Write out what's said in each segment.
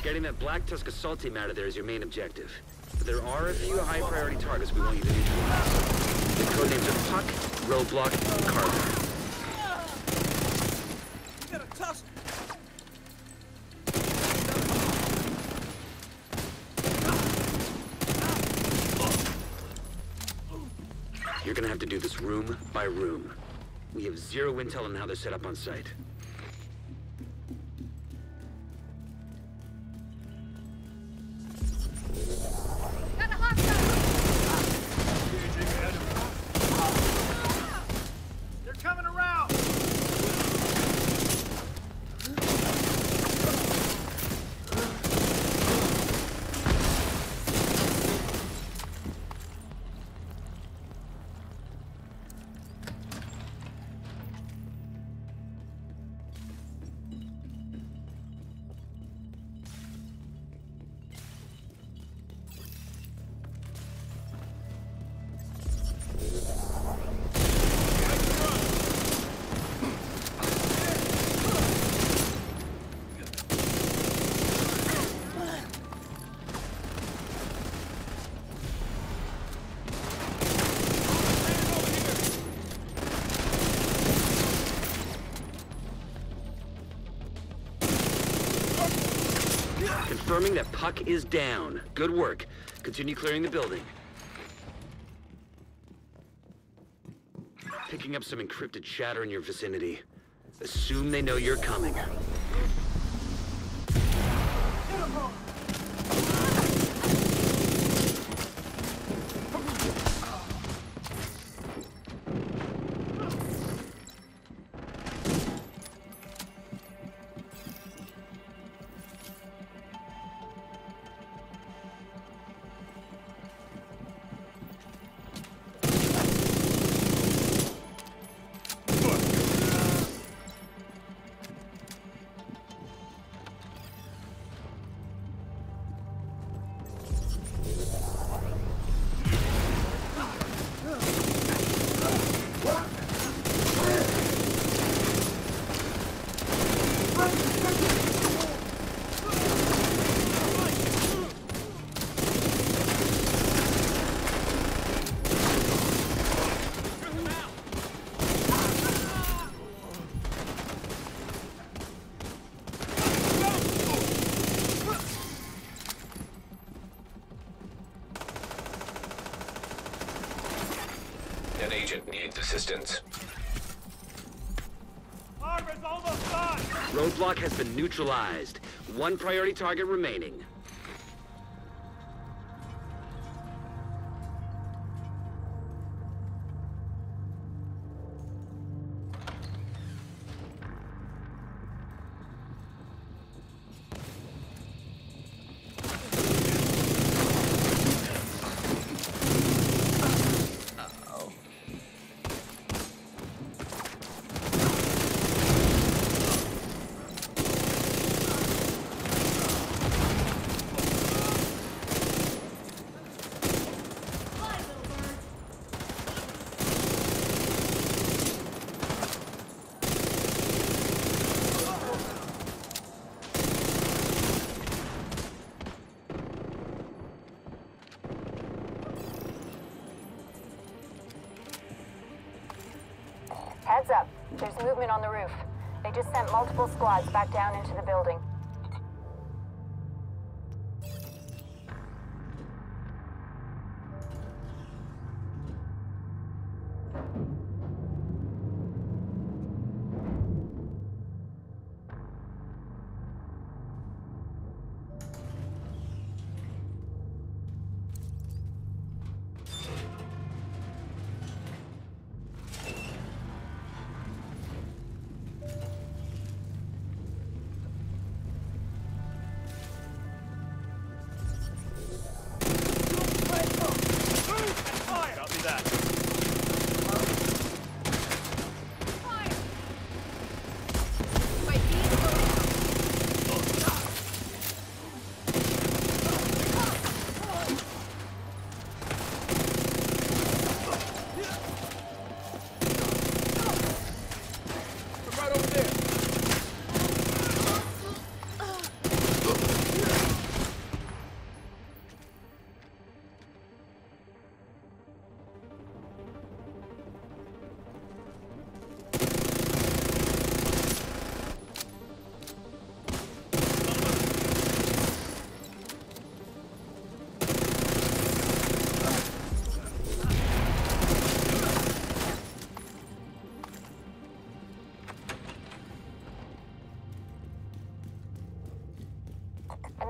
Getting that Black Tusk assault team out of there is your main objective. But there are a few high-priority targets we want you to neutralize. The codenames are Puck, Roadblock, and Carver. You got a tusk! You're gonna have to do this room by room. We have zero intel on how they're set up on site. Got a hostile! They're coming around! Confirming that Puck is down. Good work. Continue clearing the building. Picking up some encrypted chatter in your vicinity. Assume they know you're coming. An agent needs assistance. Harbor's almost done! Roadblock has been neutralized. One priority target remaining. Heads up. There's movement on the roof. They just sent multiple squads back down into the building. Copy that. Fire! My feet go I'm right over there.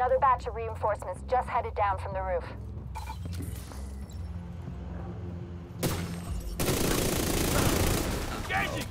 Another batch of reinforcements just headed down from the roof. Engaging!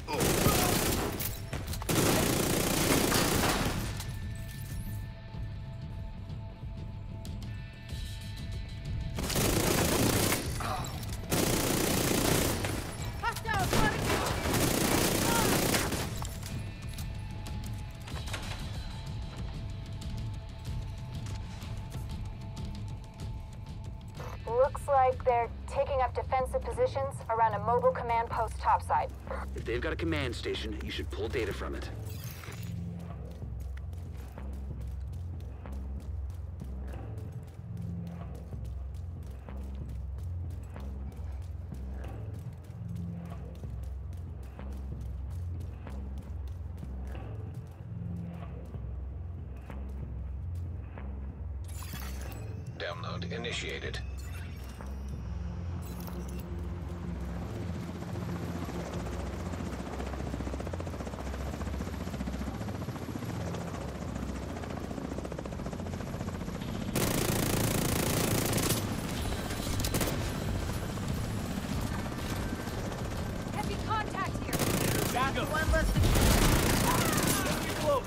Looks like they're taking up defensive positions around a mobile command post topside. If they've got a command station, you should pull data from it. Download initiated. Heavy contact here. Got him. One less. Get close.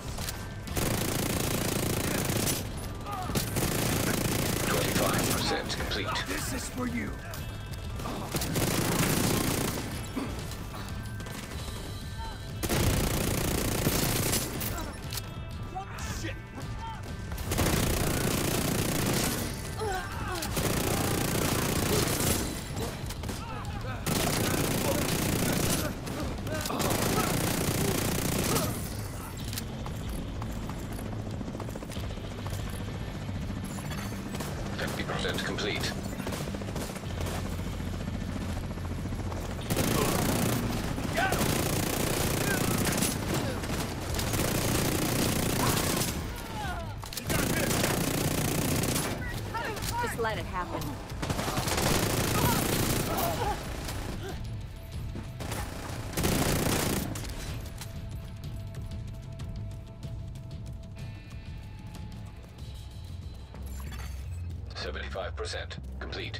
25% complete. This is for you. Shit. 50% complete. Got him. He got hit. Just let it happen. 75% complete.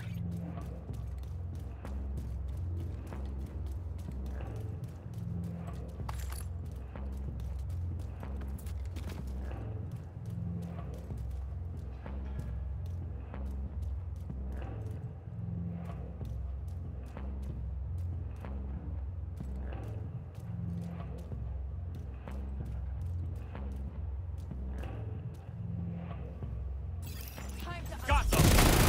Got them.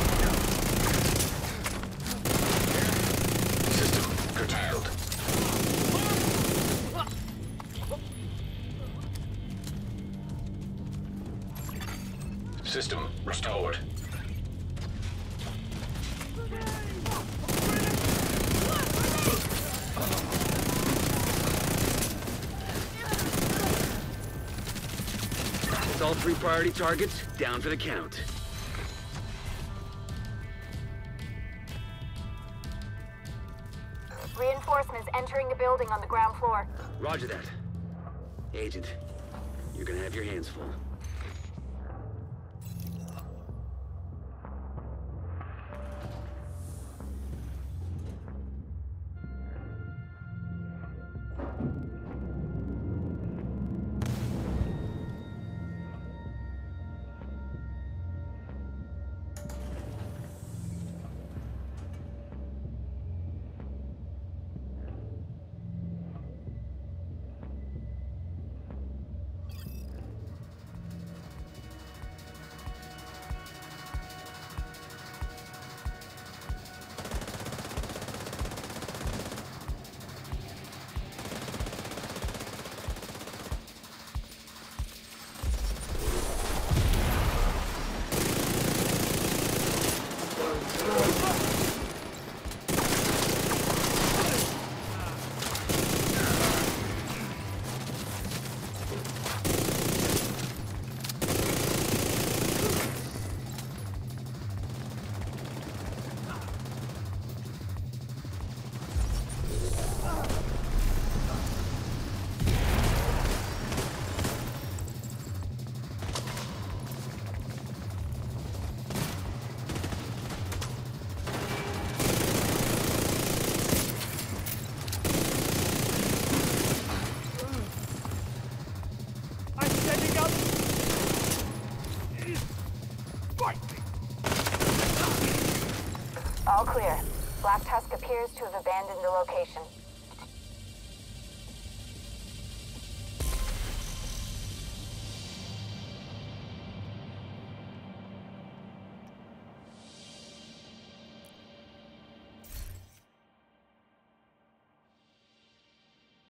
System curtailed. System restored. It's all 3 priority targets, down for the count. Reinforcements entering the building on the ground floor. Roger that. Agent, you're gonna have your hands full. appears to have abandoned the location.